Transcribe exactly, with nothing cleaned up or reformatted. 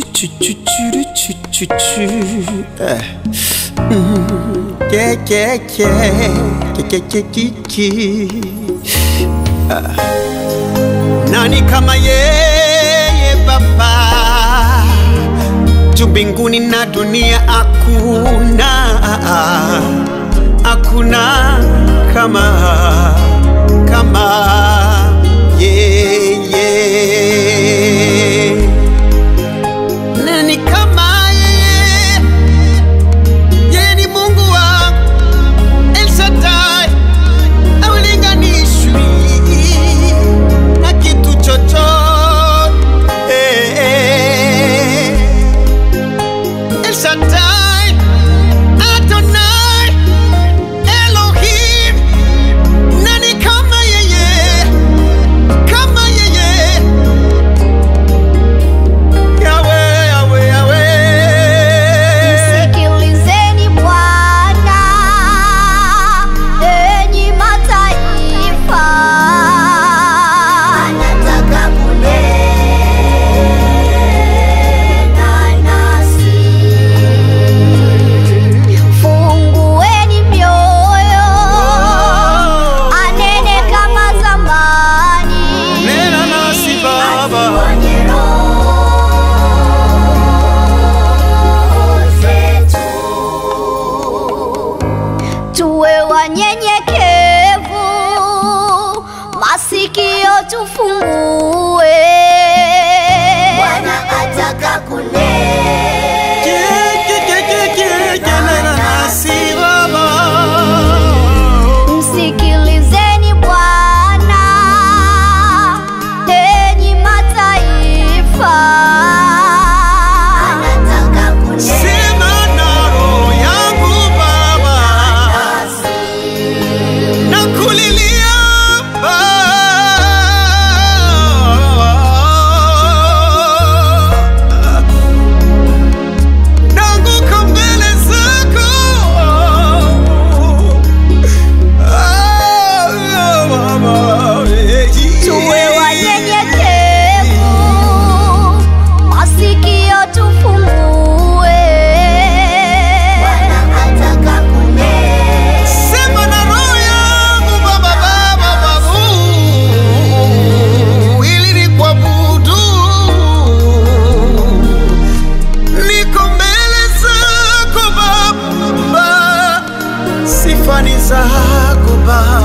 chu chu chu chu chu chu. Yeah yeah yeah yeah yeah yeah. Nani kama yeye Baba, juu mbinguni na dunia hakuna, hakuna kama kama yeye. Nani kama yeye? Yeye ni Mungu wangu El Shaddai, haulinganishwi na kitu chochote. El Shaddai, Adonai, Elohim. Nani kama yeye? Kama yeye? Yahweh, Yahweh, Yahweh. Msikilizeni Bwana, enyi mataifa, anataka kunena nasi. Fungueni mioyo, anene kama zamani. Nena nasi Baba. Asiponye roho zetu. Tuwe wanyenyekevu, masikio tufungue. Bwana ataka kunena. Nena nasi Baba. Msikilizeni Bwana, enyi mataifa, anataka kunena. Sema na roho yangu Baba, nakulilia naanguka mbele zako. Tuwe wanyenyekevu, masikio tufungue. Bwana ataka kunena. Sema na roho yangu Baba, Baba, Baba, ili nikuabudu. Niko mbele zako Baba, sifa ni zako Baba.